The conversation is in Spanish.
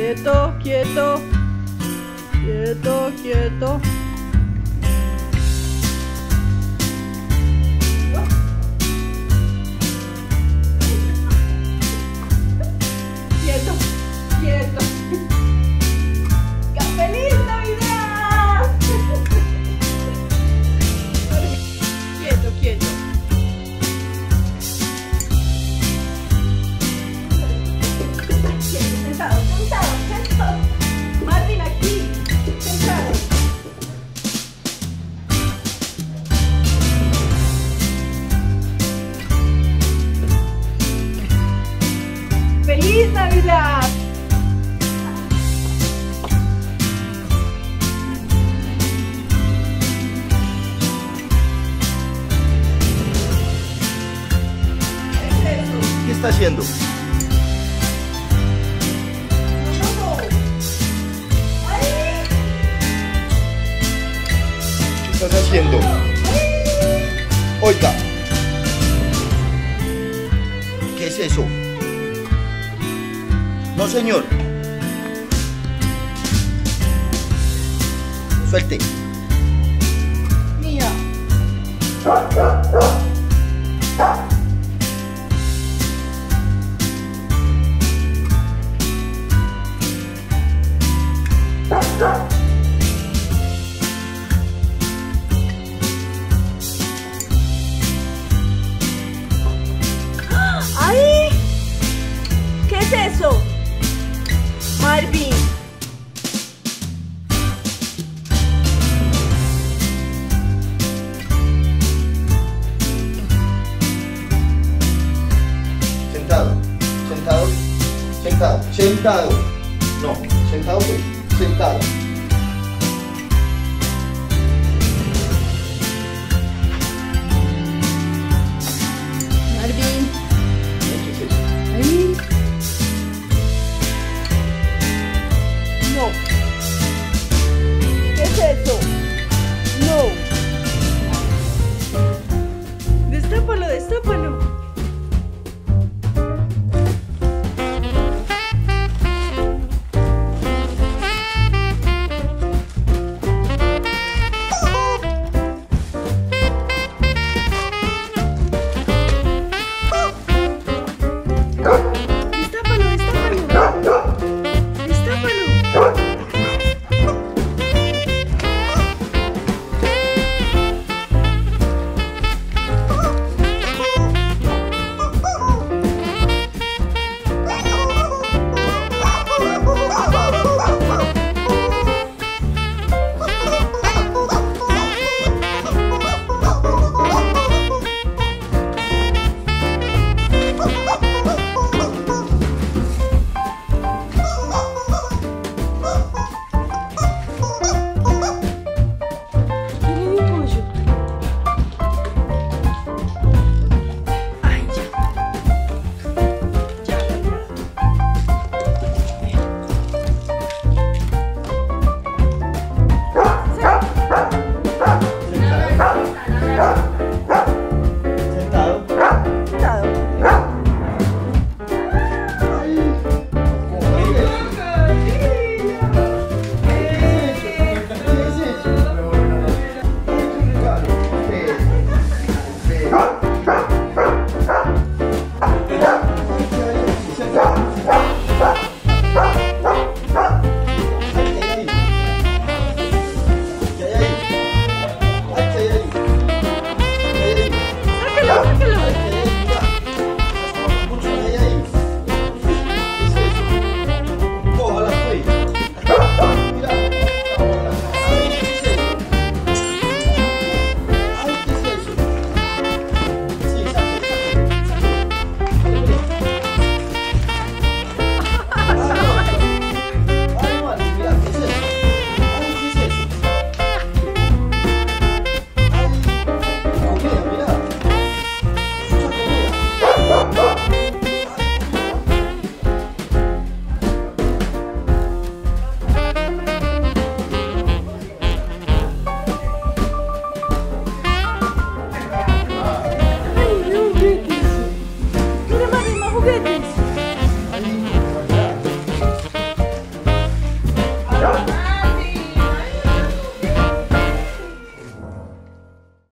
Quieto, quieto. Quieto, quieto. Quieto, quieto. ¡Feliz Navidad! Quieto, quieto. Sentado, sentado, sentado. Marvin, aquí. Sentado. ¡Feliz Navidad! ¿Qué está haciendo? ¿Qué estás haciendo? Oiga. ¿Qué es eso? No, señor. Suelte. Mía. ¡Ay! ¿Qué es eso? Marvin. Sentado. Sentado. Sentado. Sentado. No. Sentado pues. Sentado. Marvin. ¿Qué es eso? Ahí. No. ¿Qué es eso? No. Destápalo, destápalo. Destápalo, destápalo. Destápalo. juguetes.